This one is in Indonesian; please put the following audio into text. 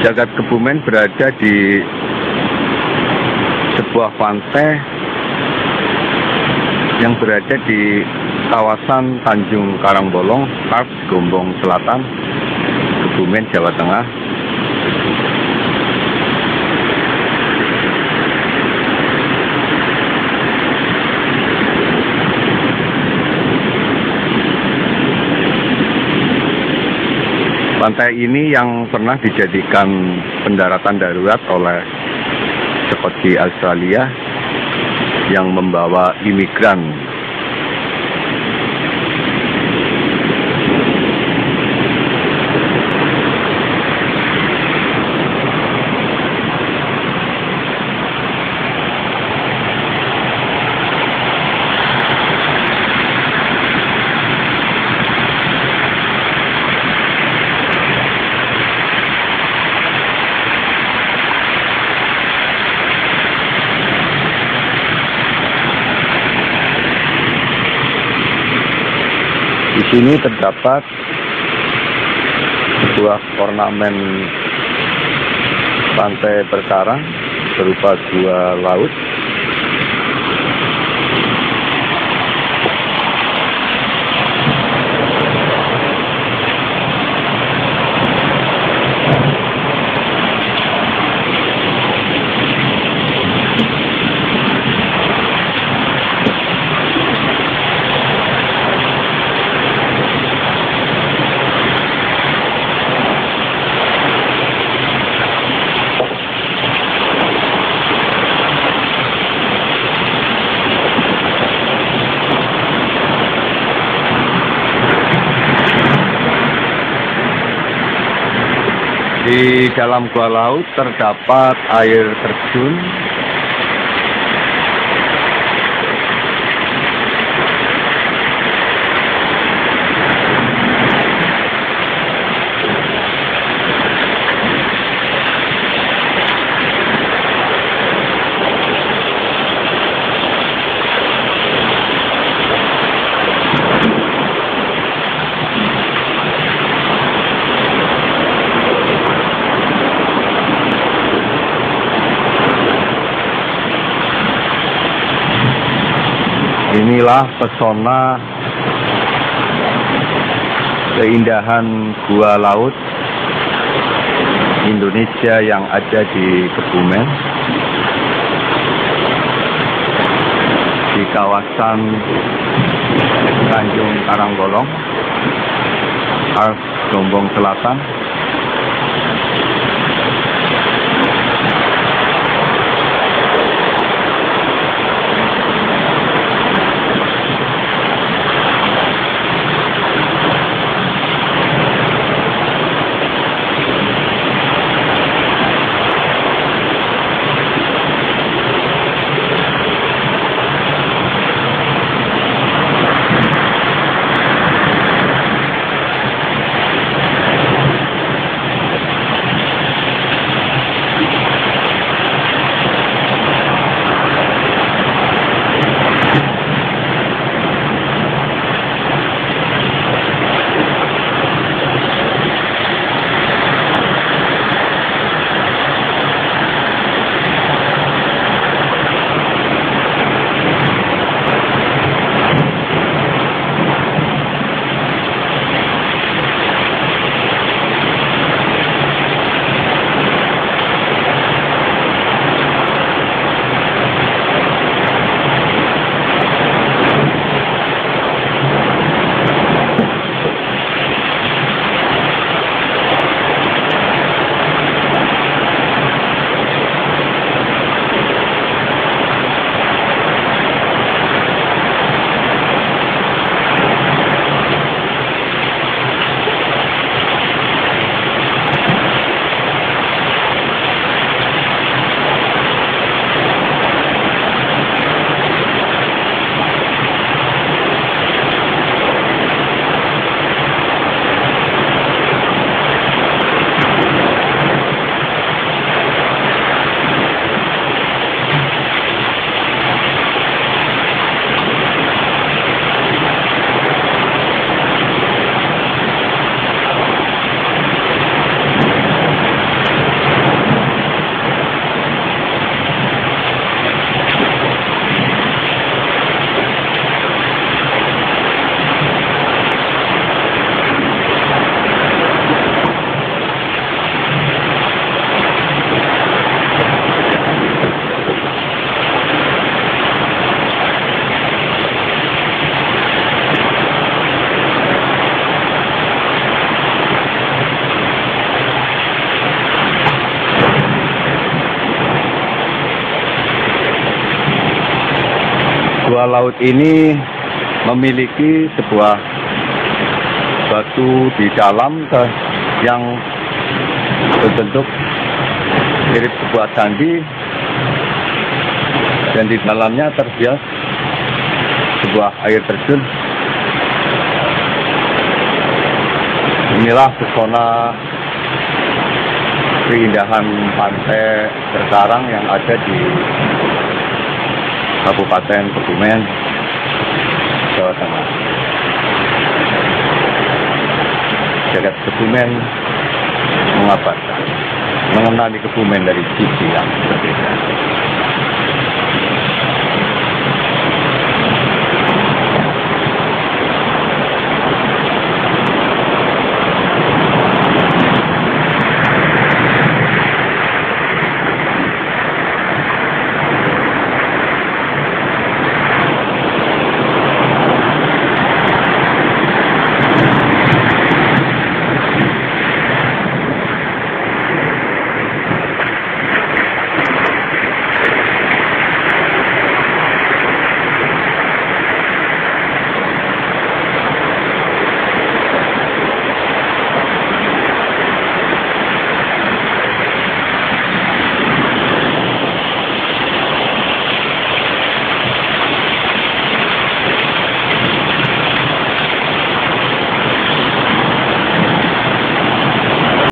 Jagat Kebumen berada di sebuah pantai yang berada di kawasan Tanjung Karangbolong, Kars, Gombong Selatan, Kebumen, Jawa Tengah. Pantai ini yang pernah dijadikan pendaratan darurat oleh seperti Australia yang membawa imigran. Di sini terdapat sebuah ornamen pantai berkarang berupa gua laut. Di dalam gua laut terdapat air terjun. Inilah pesona keindahan gua laut Indonesia yang ada di Kebumen, di kawasan Tanjung Karangbolong, Kars, Gombong Selatan. Gua laut ini memiliki sebuah batu di dalam yang berbentuk mirip sebuah candi, dan di dalamnya terbias sebuah air terjun. Inilah pesona keindahan pantai Berkarang yang ada di Kabupaten Kebumen, Jawa Tengah. Jagat Kebumen mengabarkan, mengenali Kebumen dari sisi yang berbeda.